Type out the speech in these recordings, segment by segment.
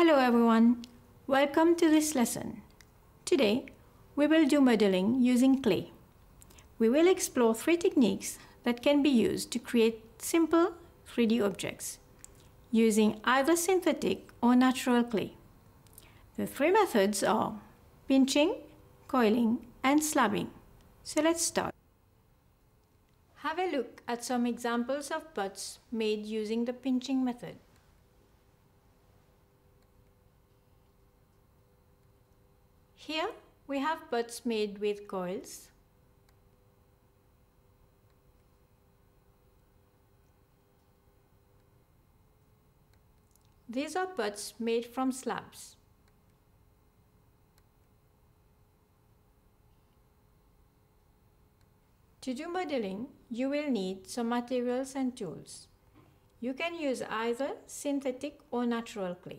Hello everyone, welcome to this lesson. Today we will do modeling using clay. We will explore three techniques that can be used to create simple 3D objects using either synthetic or natural clay. The three methods are pinching, coiling and slabbing. So let's start. Have a look at some examples of pots made using the pinching method. Here we have pots made with coils. These are pots made from slabs. To do modeling, you will need some materials and tools. You can use either synthetic or natural clay,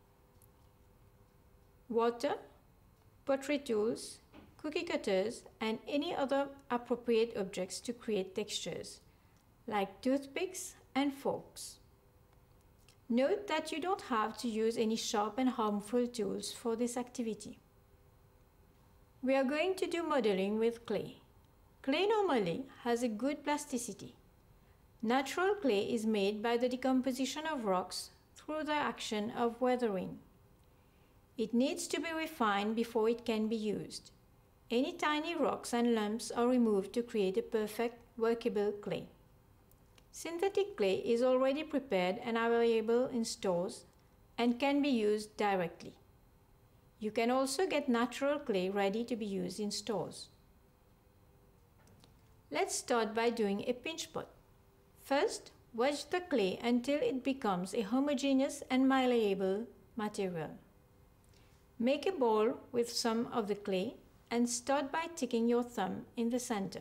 water, pottery tools, cookie cutters, and any other appropriate objects to create textures, like toothpicks and forks. Note that you don't have to use any sharp and harmful tools for this activity. We are going to do modeling with clay. Clay normally has a good plasticity. Natural clay is made by the decomposition of rocks through the action of weathering. It needs to be refined before it can be used. Any tiny rocks and lumps are removed to create a perfect workable clay. Synthetic clay is already prepared and available in stores and can be used directly. You can also get natural clay ready to be used in stores. Let's start by doing a pinch pot. First, wedge the clay until it becomes a homogeneous and malleable material. Make a ball with some of the clay and start by sticking your thumb in the center,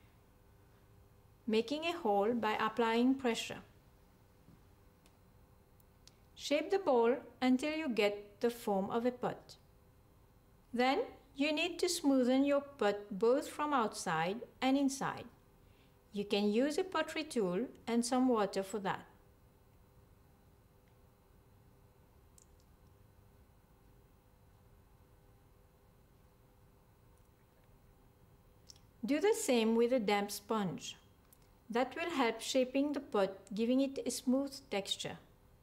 making a hole by applying pressure. Shape the ball until you get the form of a pot. Then you need to smoothen your pot both from outside and inside. You can use a pottery tool and some water for that. Do the same with a damp sponge. That will help shaping the pot, giving it a smooth texture.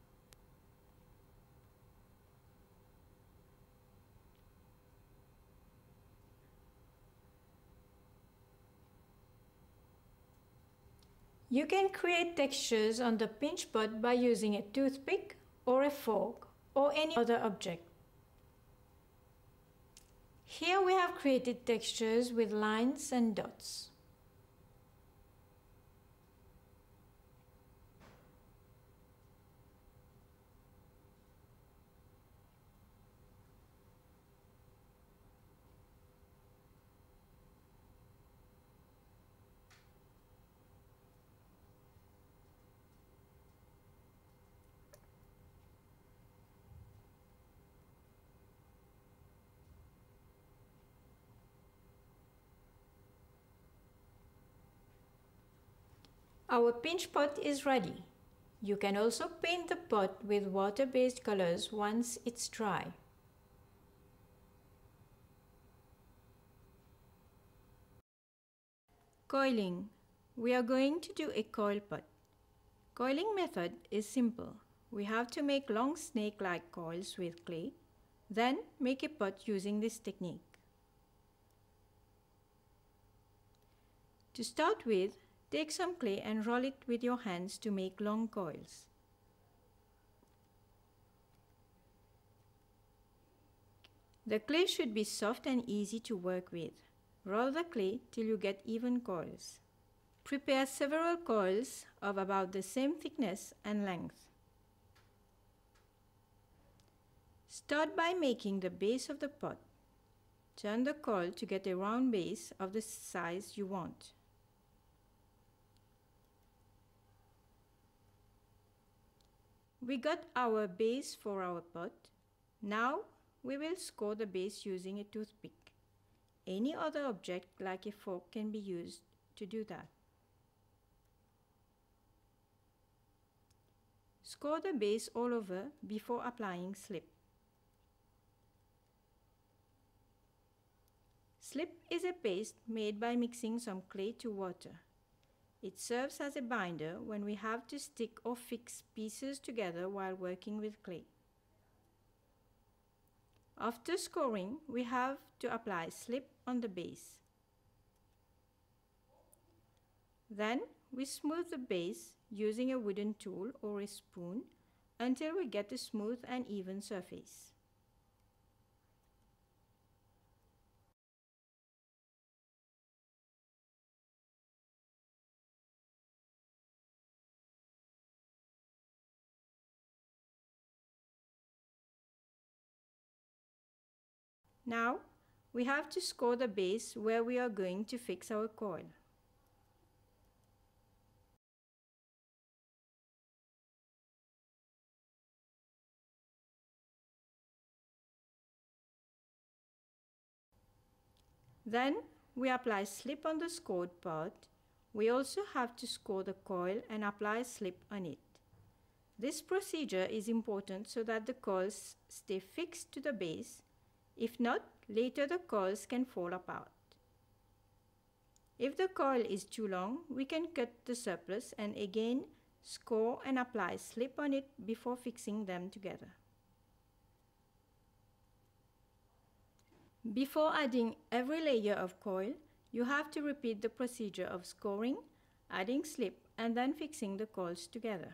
You can create textures on the pinch pot by using a toothpick or a fork or any other object. Here we have created textures with lines and dots. Our pinch pot is ready. You can also paint the pot with water-based colors once it's dry. Coiling. We are going to do a coil pot. Coiling method is simple. We have to make long snake-like coils with clay, then make a pot using this technique. To start with, take some clay and roll it with your hands to make long coils. The clay should be soft and easy to work with. Roll the clay till you get even coils. Prepare several coils of about the same thickness and length. Start by making the base of the pot. Turn the coil to get a round base of the size you want. We got our base for our pot. Now we will score the base using a toothpick. Any other object like a fork can be used to do that. Score the base all over before applying slip. Slip is a paste made by mixing some clay to water. It serves as a binder when we have to stick or fix pieces together while working with clay. After scoring, we have to apply slip on the base. Then we smooth the base using a wooden tool or a spoon until we get a smooth and even surface. Now, we have to score the base where we are going to fix our coil. Then, we apply slip on the scored part. We also have to score the coil and apply slip on it. This procedure is important so that the coils stay fixed to the base. If not, later the coils can fall apart. If the coil is too long, we can cut the surplus and again score and apply slip on it before fixing them together. Before adding every layer of coil, you have to repeat the procedure of scoring, adding slip, and then fixing the coils together.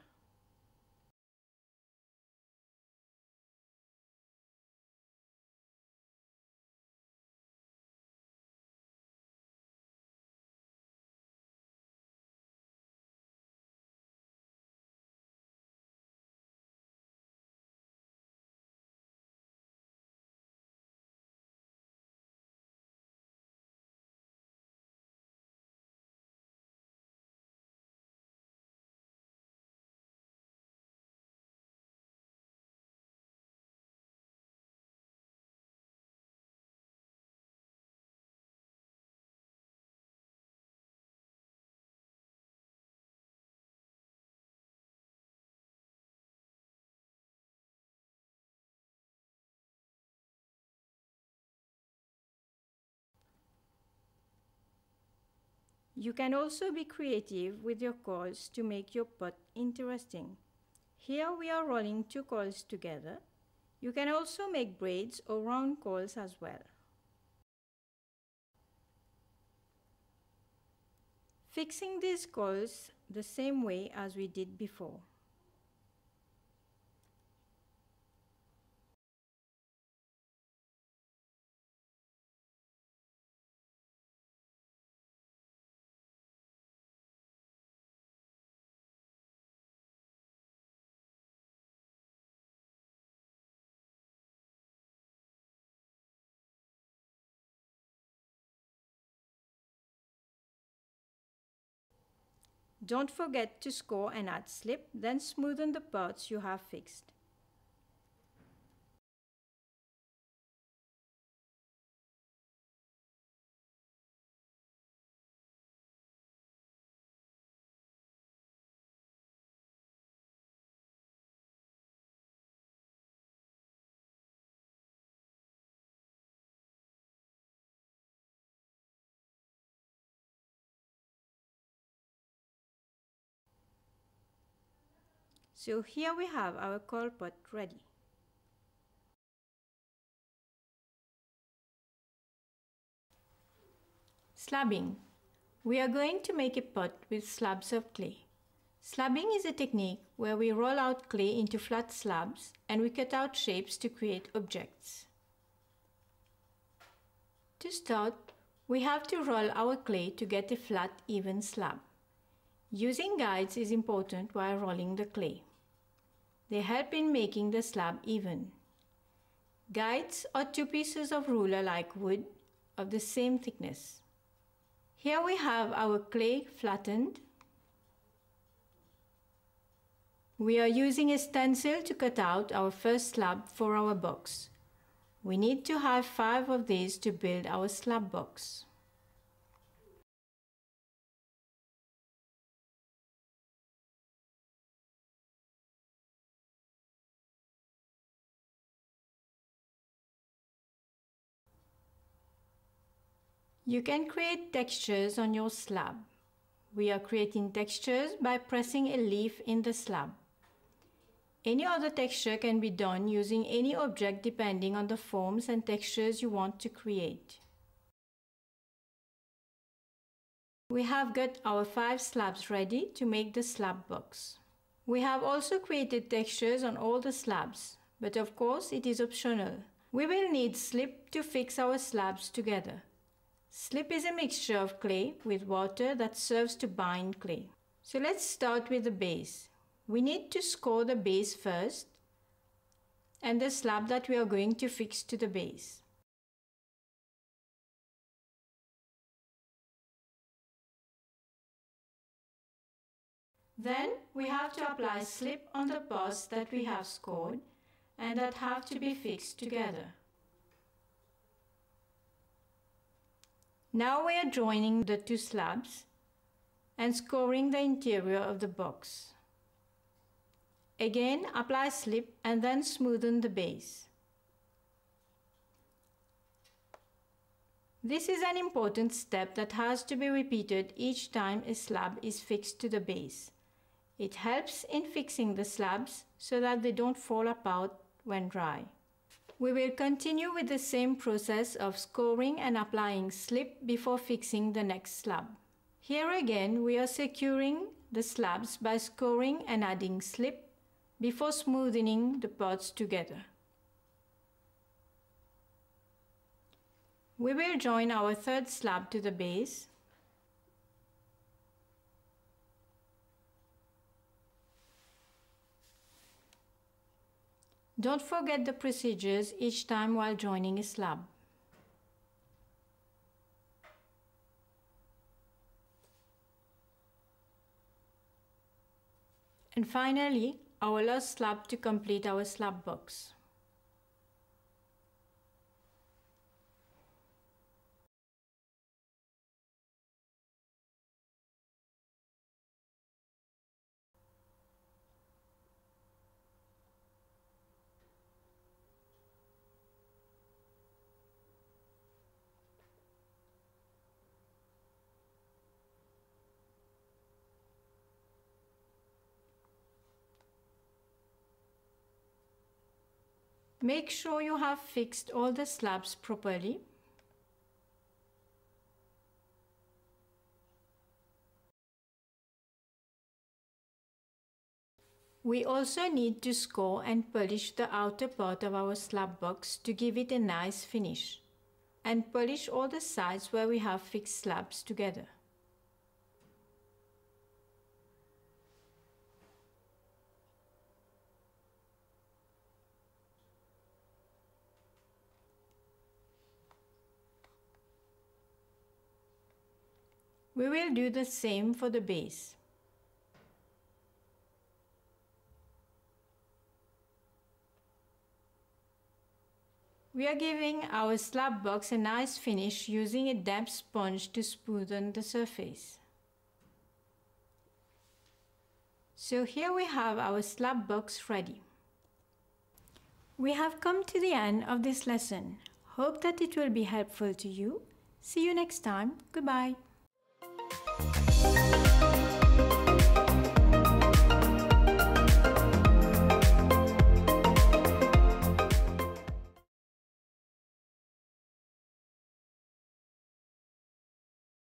You can also be creative with your coils to make your pot interesting. Here we are rolling two coils together. You can also make braids or round coils as well. Fixing these coils the same way as we did before. Don't forget to score and add slip, then smoothen the parts you have fixed. So here we have our coil pot ready. Slabbing. We are going to make a pot with slabs of clay. Slabbing is a technique where we roll out clay into flat slabs and we cut out shapes to create objects. To start, we have to roll our clay to get a flat, even slab. Using guides is important while rolling the clay. They help in making the slab even. Guides are two pieces of ruler-like wood of the same thickness. Here we have our clay flattened. We are using a stencil to cut out our first slab for our box. We need to have 5 of these to build our slab box. You can create textures on your slab. We are creating textures by pressing a leaf in the slab. Any other texture can be done using any object depending on the forms and textures you want to create. We have got our 5 slabs ready to make the slab box. We have also created textures on all the slabs, but of course it is optional. We will need slip to fix our slabs together. Slip is a mixture of clay with water that serves to bind clay. So let's start with the base. We need to score the base first and the slab that we are going to fix to the base. Then we have to apply slip on the parts that we have scored and that have to be fixed together. Now we are joining the 2 slabs and scoring the interior of the box. Again, apply slip and then smoothen the base. This is an important step that has to be repeated each time a slab is fixed to the base. It helps in fixing the slabs so that they don't fall apart when dry. We will continue with the same process of scoring and applying slip before fixing the next slab. Here again, we are securing the slabs by scoring and adding slip before smoothing the parts together. We will join our 3rd slab to the base. Don't forget the procedures each time while joining a slab. And finally, our last slab to complete our slab box. Make sure you have fixed all the slabs properly. We also need to score and polish the outer part of our slab box to give it a nice finish, and polish all the sides where we have fixed slabs together. We will do the same for the base. We are giving our slab box a nice finish using a damp sponge to smoothen the surface. So here we have our slab box ready. We have come to the end of this lesson. Hope that it will be helpful to you. See you next time. Goodbye.